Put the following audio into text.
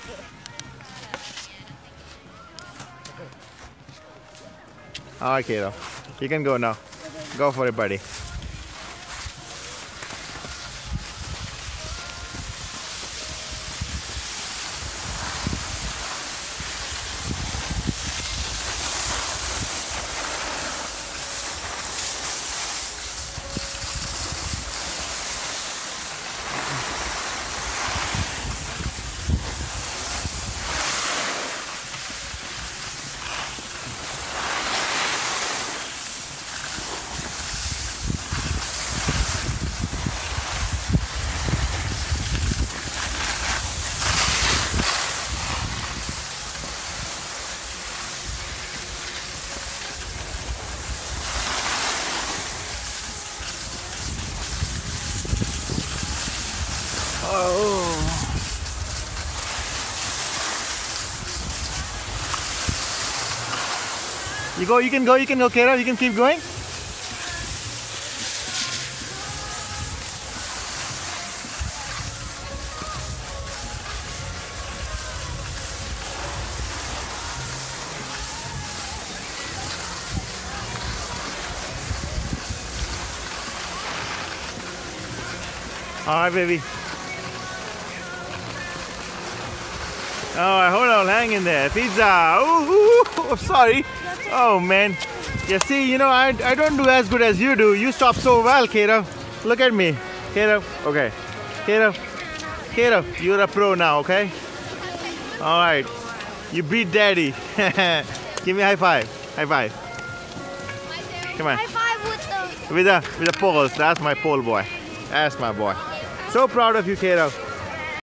Alright, Kato. You can go now. Go for it, buddy. Oh. You can go, Kato. You can keep going. Alright, baby. Alright, hold on, hang in there. Pizza. Ooh, sorry. Oh man. You see, you know, I don't do as good as you do. You stop so well, Kato. Look at me. Kato. Okay. Kato, you're a pro now, okay? Alright. You beat daddy. Give me a high five. High five. Come on. High five with the With the poles. That's my pole boy. That's my boy. So proud of you, Kato.